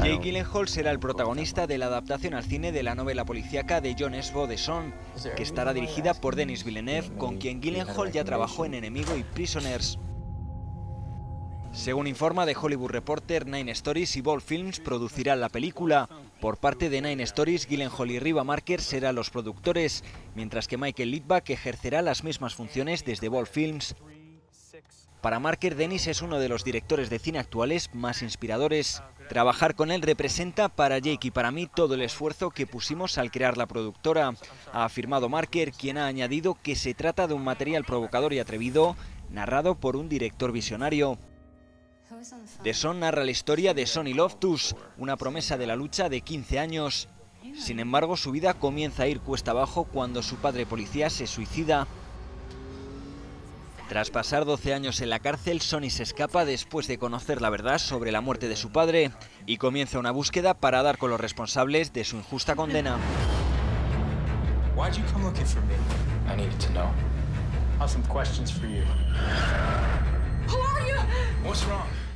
Jake Gyllenhaal será el protagonista de la adaptación al cine de la novela policíaca de Jon Snow de Son, que estará dirigida por Denis Villeneuve, con quien Gyllenhaal ya trabajó en Enemigo y Prisoners. Según informa The Hollywood Reporter, Nine Stories y Bold Films producirán la película. Por parte de Nine Stories, Gyllenhaal y Riva Marker serán los productores, mientras que Michael Litvak ejercerá las mismas funciones desde Bold Films. Para Marker, Denis es uno de los directores de cine actuales más inspiradores. Trabajar con él representa para Jake y para mí todo el esfuerzo que pusimos al crear la productora, ha afirmado Marker, quien ha añadido que se trata de un material provocador y atrevido, narrado por un director visionario. The Son narra la historia de Sonny Loftus, una promesa de la lucha de 15 años. Sin embargo, su vida comienza a ir cuesta abajo cuando su padre policía se suicida. Tras pasar 12 años en la cárcel, Sonny se escapa después de conocer la verdad sobre la muerte de su padre y comienza una búsqueda para dar con los responsables de su injusta condena. Why'd you come looking for me? I needed to know. I have some questions for you. Who are you? What's wrong?